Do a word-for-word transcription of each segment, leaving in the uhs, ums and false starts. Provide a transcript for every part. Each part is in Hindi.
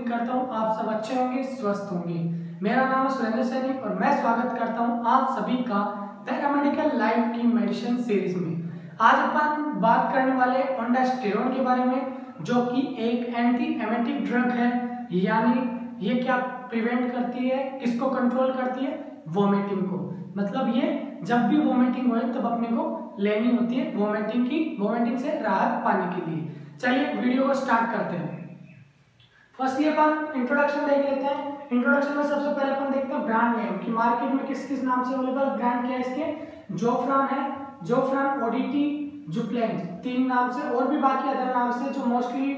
उम्मीद करता हूँ आप सब अच्छे होंगे, स्वस्थ होंगे। मेरा नाम है सुरेंद्र सैनी और मैं स्वागत करता हूँ आप सभी का पैरामेडिकल लाइफ की मेडिसिन सीरीज में। आज अपन बात करने वाले ओंडास्टेरोन के बारे में, जो कि एक एंटी एमेटिक ड्रग है। यानी ये क्या प्रिवेंट करती है, किसको कंट्रोल करती है? वोमिटिंग को। मतलब ये जब भी वोमिटिंग हो तब अपने को लेनी होती है वोमिटिंग की, वोमिटिंग से राहत पाने के लिए। चलिए वीडियो को स्टार्ट करते हैं। फर्स्टली अपन इंट्रोडक्शन देख लेते हैं। इंट्रोडक्शन में सबसे पहले अपन देखते हैं ब्रांड नेम कि मार्केट में किस किस नाम से अवेलेबल। ब्रांड क्या है इसके? जोफ्रान है, जोफ्रान, ओडीटी, जुप्लेंज, तीन नाम से, और भी बाकी अदर नाम से जो मोस्टली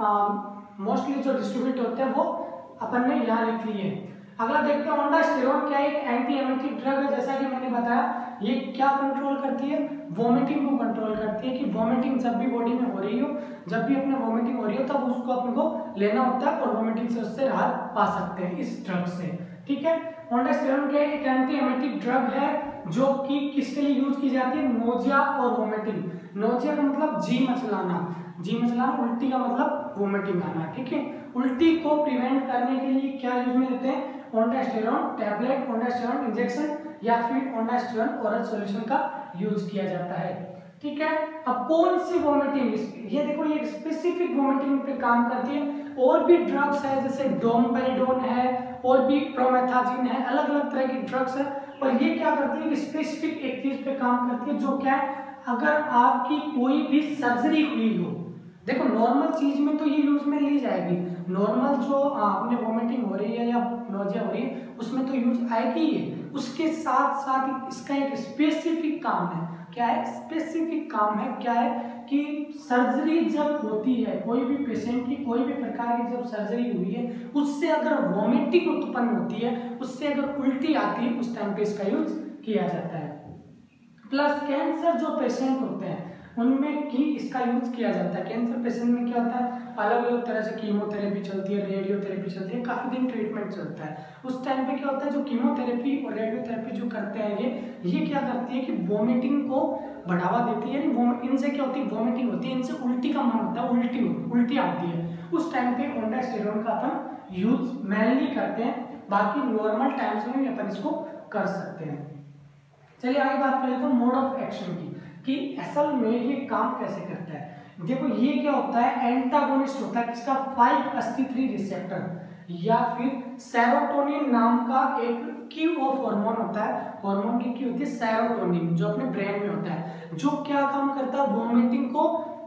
मोस्टली जो डिस्ट्रीब्यूट होते हैं वो अपन ने यहाँ लिख लिए। अगला देखते हैं ओंडास्टेरोन क्या है? एक एंटी एमेटिक ड्रग है। जैसा कि मैंने बताया, ये क्या कंट्रोल करती है? वोमिटिंग को कंट्रोल करती है। कि वोमिटिंग जब भी बॉडी में हो रही हो, जब भी अपने वोमिटिंग हो रही हो तब उसको अपने को लेना होता है और वोमिटिंग से उससे राहत पा सकते हैं इस ड्रग से। ठीक है, ओंडास्टेरोन क्या है? एक एंटी एमेटिक ड्रग है जो कि किसके लिए यूज की जाती है? नोजिया और वोमिटिंग। नोजिया का मतलब जी मचलाना, जी मचलाना, उल्टी का मतलब वोमिटिंग आना। ठीक है, उल्टी को प्रिवेंट करने के लिए क्या यूज में लेते हैं? ओंडास्टेरोन टैबलेट, ओंडास्टेरोन इंजेक्शन या फिर ओंडास्टेरोन ओरल सॉल्यूशन का यूज किया जाता है। ठीक है, अब कौन सी वोमिटिंग? ये देखो, ये स्पेसिफिक वोमिटिंग पे काम करती है। और भी ड्रग्स है जैसे डोमपेरिडोन है, और भी प्रोमेथाजिन है, अलग अलग तरह की ड्रग्स है। और ये क्या करती है? स्पेसिफिक एक चीज पे काम करती है, जो क्या है? अगर आपकी कोई भी सर्जरी हुई हो, देखो नॉर्मल चीज में तो ये यूज में ली जाएगी। नॉर्मल जो आपने वोमिटिंग हो रही है या नोजिया हो रही है उसमें तो यूज आएगी ही। उसके साथ साथ इसका एक स्पेसिफिक काम है। क्या है? स्पेसिफिक काम है। क्या है कि सर्जरी जब होती है, कोई भी पेशेंट की कोई भी प्रकार की जब सर्जरी हुई है, उससे अगर वोमिटिंग उत्पन्न होती है, उससे अगर उल्टी आती है, उस टाइम पे इसका यूज किया जाता है। प्लस कैंसर जो पेशेंट होते हैं उनमें की इसका यूज किया जाता है। कैंसर पेशेंट में क्या होता है? अलग अलग तरह से कीमोथेरेपी चलती है, रेडियोथेरेपी चलती है, काफी दिन ट्रीटमेंट चलता है। उस टाइम पे क्या होता है? जो कीमोथेरेपी और रेडियोथेरेपी जो करते हैं ये ये क्या करती है कि वोमिटिंग को बढ़ावा देती है। यानी इनसे क्या होती है? वोमिटिंग होती है, इनसे उल्टी का मन होता है, उल्टी उल्टी आती है। उस टाइम पे ओंडास्टेरोन का अपन यूज मेनली करते हैं। बाकी नॉर्मल टाइम्स में भी अपन इसको कर सकते हैं। चलिए आगे बात कर लेते हैं मोड ऑफ एक्शन की, कि असल में ये काम कैसे करता है। देखो ये क्या होता है? एंटागोनिस्ट होता है किसका? फाइव एसटी थ्री रिसेप्टर या फिर सेरोटोनिन नाम का एक की ऑफ हार्मोन होता है। हार्मोन की की होती है सेरोटोनिन, जो अपने ब्रेन में होता है, जो क्या काम करता है? वोमिटिंग को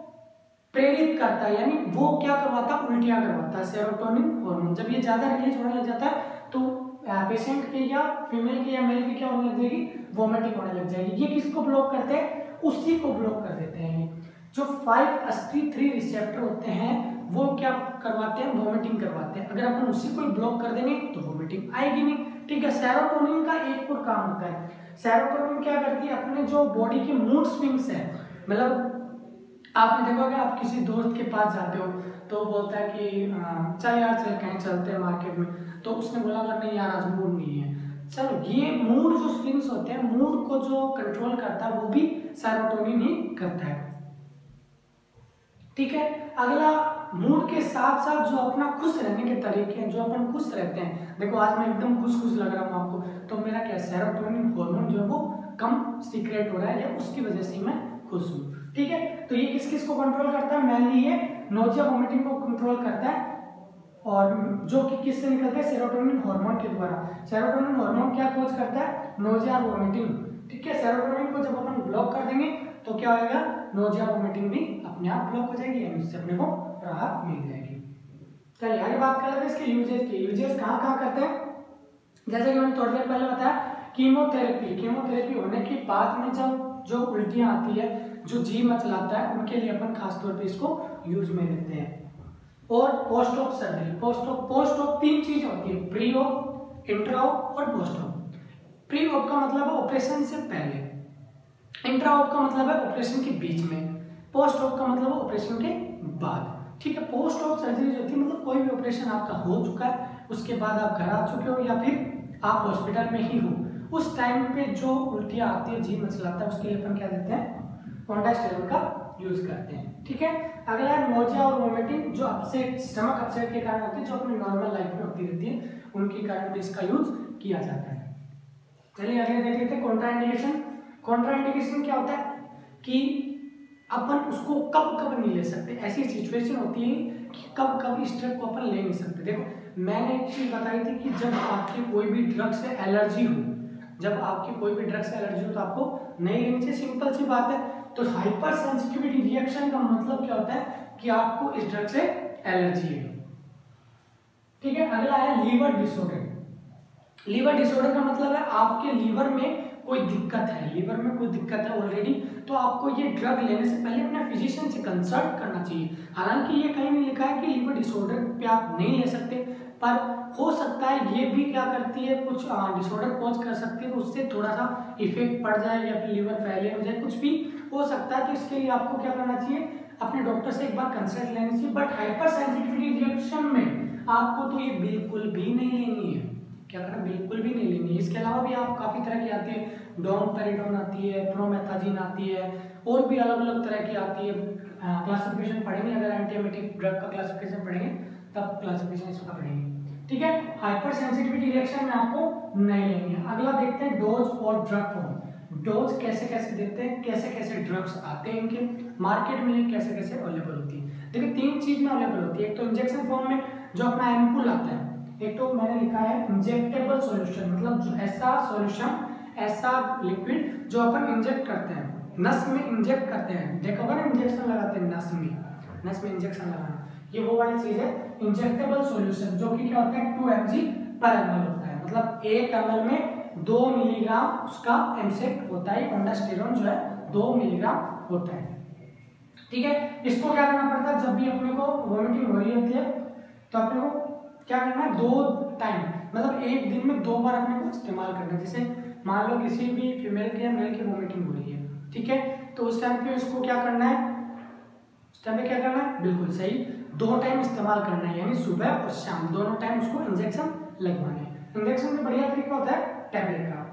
प्रेरित करता है। यानी वो क्या करवाता है? उल्टियां करवाता है। सेरोटोनिन हार्मोन जब ये ज्यादा रिलीज होने लग जाता है तो पेशेंट के या फीमेल के या मेल के क्या होने लग जाएगी? वोमिटिंग होने लग जाएगी। ये किसको ब्लॉक करते हैं? उसी को ब्लॉक कर देते हैं। जो five S T three receptor होते हैं वो क्या करवाते हैं? वोमिटिंग करवाते हैं। अगर अपन उसी को ब्लॉक कर देंगे तो वोमिटिंग आएगी नहीं। ठीक है, सेरोटोनिन का एक और काम होता है। सेरोटोनिन क्या करती है? अपने जो बॉडी के मूड स्विंग्स है, मतलब आपने देखा होगा, आप किसी दोस्त के पास जाते हो तो बोलता है कि चल यार चल कहीं चलते हैं मार्केट में, तो उसने बोला अगर नहीं यार आज मूड नहीं है। चलो, ये मूड जो स्विंग्स होते हैं, मूड को जो कंट्रोल करता है वो भी सेरोटोनिन ही करता है। ठीक है, अगला मूड के साथ साथ जो अपना खुश रहने के तरीके हैं, जो अपन खुश रहते हैं। देखो आज मैं एकदम खुश खुश लग रहा हूँ आपको, तो मेरा क्या सेरोटोनिन हार्मोन जो है वो कम सीक्रेट हो रहा है, या उसकी वजह से मैं खुश हूँ। ठीक है, तो ये किस किस को कंट्रोल करता है? मेनली ये नोजिया वोमिटिंग को कंट्रोल करता है, और जो कि किससे निकलता है? सेरोटोनिन हार्मोन के द्वारा। सेरोटोनिन हार्मोन क्या कोज करता है? Nausea vomiting. ठीक है, सेरोटोनिन को जब अपन ब्लॉक कर देंगे तो क्या होगा? नोजिया वोमिटिंग भी अपने आप ब्लॉक हो जाएगी, यानी उससे अपने को राहत मिल जाएगी। चलिए आगे बात कर लेते हैं इसके यूजेस की। यूजेस कहाँ कहाँ करते हैं? जैसे कि मैंने थोड़ी देर पहले बताया, कीमोथेरेपी कीमोथेरेपी होने के बाद में जब जो उल्टियाँ आती है, जो जी मचलाता है, उनके लिए अपन खासतौर पर इसको यूज में लेते हैं। और post op surgery, post op post op तीन चीज होती है, प्री ऑप, इंट्रा ऑप और पोस्ट ऑप। प्री ऑप का मतलब है ऑपरेशन से पहले, इंट्रा ऑप का मतलब है ऑपरेशन के बीच में, पोस्ट ऑप का मतलब है ऑपरेशन के बाद। ठीक है, पोस्ट ऑप सर्जरी जो होती है मतलब कोई भी ऑपरेशन आपका हो चुका है, उसके बाद आप घर आ चुके हो या फिर आप हॉस्पिटल में ही हो, उस टाइम पे जो उल्टियाँ आती है, जी मचलाता है, उसके लिए अपन क्या देते हैं? ओंडास्टेरोन का यूज करते हैं। ठीक है, अगला है नोजिया और वोमिटिंग, जो अपसेट स्टमक अपसेट के कारण होती है, जो अपनी नॉर्मल लाइफ में होती रहती है, उनके कारण भी इसका यूज किया जाता है। चलिए अगले देख लेते हैं कॉन्ट्राइंडिकेशन। कॉन्ट्राइंडिकेशन क्या होता है कि अपन उसको कब कब नहीं ले सकते, ऐसी सिचुएशन होती है कि कब कब इस ड्रग को अपन ले नहीं सकते। देखो मैंने एक चीज बताई थी कि जब आपकी कोई भी ड्रग से एलर्जी हो, जब आपकी कोई भी ड्रग से एलर्जी हो तो आपको नहीं लेनी चाहिए, सिंपल सी बात है। तो हाइपर सेंसिटिविटी रिएक्शन का मतलब क्या होता है कि आपको इस ड्रग से एलर्जी है। ठीक है, अगला है लीवर डिसऑर्डर। लीवर डिसऑर्डर का मतलब है आपके लीवर में कोई दिक्कत है, लीवर में कोई दिक्कत है ऑलरेडी, तो आपको ये ड्रग लेने से पहले अपने फिजिशियन से कंसल्ट करना चाहिए। हालांकि ये कहीं नहीं लिखा है कि लीवर डिसऑर्डर पे आप नहीं ले सकते, पर हो सकता है ये भी क्या करती है, कुछ डिसऑर्डर कॉज कर सकती है, तो उससे थोड़ा सा इफेक्ट पड़ जाए या फिर लीवर फैले हो जाए, कुछ भी हो सकता है। तो इसके लिए आपको क्या करना चाहिए, अपने डॉक्टर से एक बार कंसल्ट लेनी चाहिए। बट हाइपर सेंसिटिविटी रिएक्शन में आपको तो ये बिल्कुल भी नहीं लेनी है, क्या करना, बिल्कुल भी नहीं लेनी है। इसके अलावा भी आप काफ़ी तरह की आती है, डोमपेरिडोन आती है, प्रोमेथाजिन आती है, और भी अलग अलग तरह की आती है। क्लासिफिकेशन पढ़ेंगे, अगर एंटीएमेटिक ड्रग का क्लासिफिकेशन पढ़ेंगे तब क्लासिफिकेशन इसका पढ़ेंगे। ठीक है, हाइपर सेंसिटिविटी रिएक्शन में आपको नहीं लेनी है। अगला देखते हैं डोज और ड्रग फॉर्म। डोज कैसे कैसे देते हैं, कैसे कैसे ड्रग्स आते हैं इनके मार्केट में, कैसे कैसे अवेलेबल होती है। देखिए तीन चीज में अवेलेबल होती है, एक तो इंजेक्शन फॉर्म में जो अपना एम्पूल आता है, एक तो मैंने लिखा है इंजेक्टेबल सॉल्यूशन, मतलब जो ऐसा सॉल्यूशन, ऐसा लिक्विड जो अपन इंजेक्ट करते हैं, नस में इंजेक्ट करते हैं। देखो ना इंजेक्शन लगाते हैं नस में, नस में इंजेक्शन लगाना, ये वो वाली चीज है इंजेक्टेबल सॉल्यूशन, जो कि क्या होता है टू एम जी पर एम एल होता है, मतलब एक एम एल में दो मिलीग्राम उसका एमसेट होता है, ओंडास्टेरोन जो है दो मिलीग्राम होता है। ठीक है, इसको क्या करना पड़ता है, जब भी अपने को वोमिटिंग हो रही होती है तो अपने को क्या करना है, दो टाइम, मतलब एक दिन में दो बार अपने को इस्तेमाल करना है। जैसे मान लो किसी भी फीमेल की या मेल की वोमिटिंग हो रही है, ठीक है, तो उस टाइम पे इसको क्या करना है, उस टाइम पे क्या करना है, बिल्कुल सही, दो टाइम इस्तेमाल करना है, यानी सुबह और शाम दोनों टाइम उसको इंजेक्शन लगवाना है। इंजेक्शन में बढ़िया तरीका होता है टैबलेट का।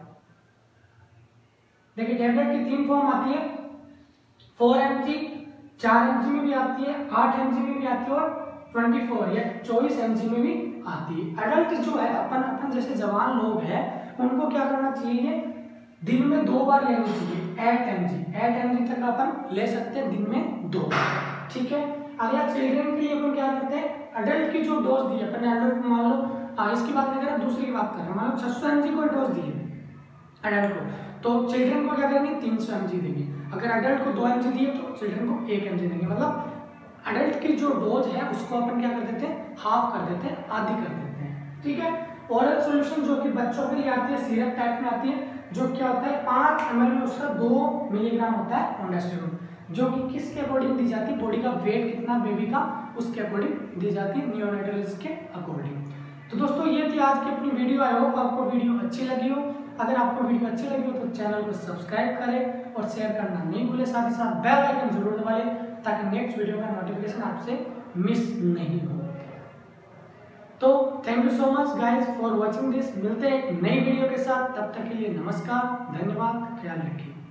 देखिए टैबलेट की तीन फॉर्म आती है, फोर एम जी, चार एम जी में भी आती है, आठ एम जी में भी आती है, और चौबीस या चौबीस एम जी में भी आती है। एडल्ट जो है अपन अपन जैसे जवान लोग हैं उनको क्या करना चाहिए, दिन में दो बार लेनी चाहिए, eight M G, eight M G तक अपन ले सकते हैं दिन में दो बार। ठीक है, अगला चिल्ड्रन के लिए अपन क्या करते हैं, एडल्ट की जो डोज दी है अपन एडल्ट मान लो, हाँ इसकी बात नहीं कर रहा, दूसरी की बात कर रहे हैं, मान लो छह सौ एम जी को डोज दी है एडल्ट को, तो चिल्ड्रन को क्या करेंगे, तीन सौ एम जी देंगे। अगर एडल्ट को दो एम जी दिए तो चिल्ड्रन को एक एम जी देंगे, मतलब एडल्ट की जो डोज है उसको अपन क्या कर देते हैं, हाफ कर देते हैं, आधी कर देते हैं। ठीक है, ओरल सॉल्यूशन जो कि बच्चों के लिए आती है, सिरप टाइप में आती है, जो क्या होता है पाँच एम एल में उसका दो मिलीग्राम होता है ओंडास्टेरोन, जो कि किसके अकॉर्डिंग दी जाती है, बॉडी का वेट कितना बेबी का उसके अकॉर्डिंग दी जाती है, नियोनेटल्स के अकॉर्डिंग। तो दोस्तों ये थी आज की अपनी वीडियो, आई होप आपको वीडियो अच्छी लगी हो। अगर आपको वीडियो अच्छी लगी हो तो चैनल को सब्सक्राइब करें और शेयर करना नहीं भूलें, साथ ही साथ बेल आइकन जरूर दबा लें ताकि नेक्स्ट वीडियो का नोटिफिकेशन आपसे मिस नहीं हो। तो thank you so much guys for watching this, मिलते हैं एक नई वीडियो के साथ, तब तक के लिए नमस्कार, धन्यवाद, ख्याल रखिए।